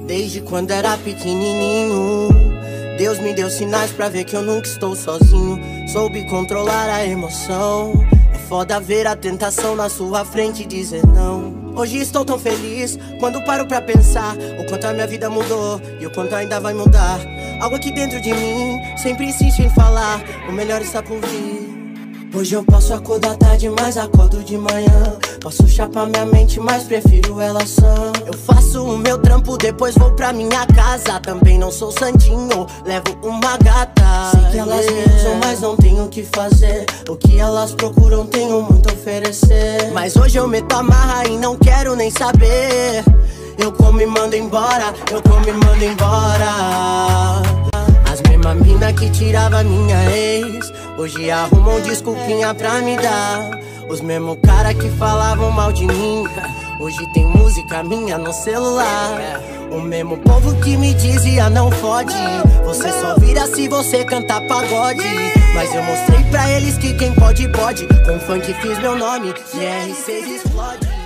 Desde quando era pequenininho, Deus me deu sinais pra ver que eu nunca estou sozinho. Soube controlar a emoção. É foda ver a tentação na sua frente e dizer não. Hoje estou tão feliz quando paro pra pensar o quanto a minha vida mudou e o quanto ainda vai mudar. Algo aqui dentro de mim sempre insiste em falar: o melhor está por vir. Hoje eu posso acordar tarde, mas acordo de manhã. Posso chapar minha mente, mas prefiro ela sã. Eu faço o meu trampo, depois vou pra minha casa. Também não sou santinho, levo uma gata. Sei que elas me usam, mas não tenho o que fazer. O que elas procuram, tenho muito a oferecer. Mas hoje eu meto a marra e não quero nem saber. Eu como e mando embora, eu como e mando embora. As mesmas mina que tirava minha ex, hoje arrumam desculpinha pra me dar. Os mesmos cara que falavam mal de mim, hoje tem música minha no celular. O mesmo povo que me dizia não fode, você só vira se você cantar pagode. Mas eu mostrei pra eles que quem pode, pode. Com funk fiz meu nome, e R6 explode.